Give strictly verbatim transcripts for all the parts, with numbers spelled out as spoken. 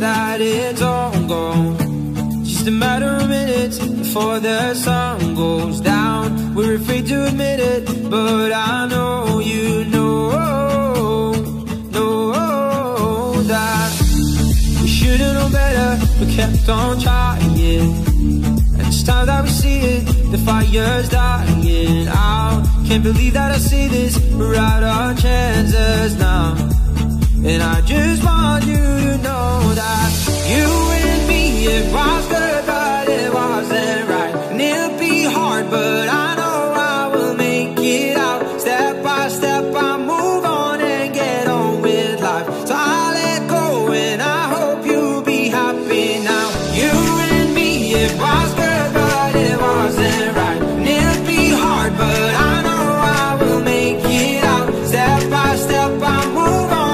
that it's all gone. Just a matter of minutes before the sun goes down. We're afraid to admit it, but I know you know, know that we should've known better, but kept on trying. And it's time that we see it, the fire's dying out. Can't believe that I say this, we're out our chances now. And I just want you to know that you and me, it was good, but it wasn't right. And it'll be hard, but I know I will make it out. Step by step I move on and get on with life. So I let go and I hope you'll be happy now. You and me, it was good, but it wasn't right. And it'll be hard, but I know I will make it out. Step by step I move on.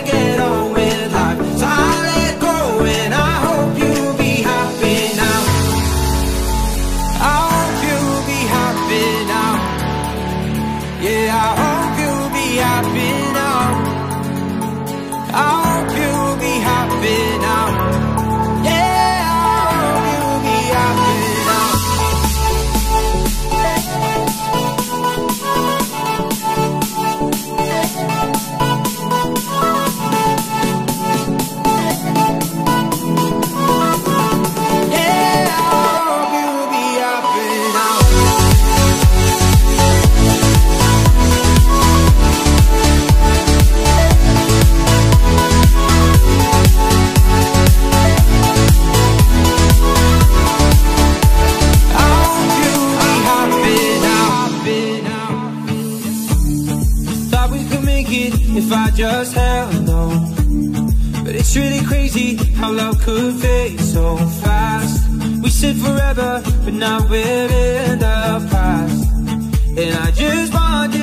If I just held on, but it's really crazy how love could fade so fast. We said forever, but now we're in the past. And I just want you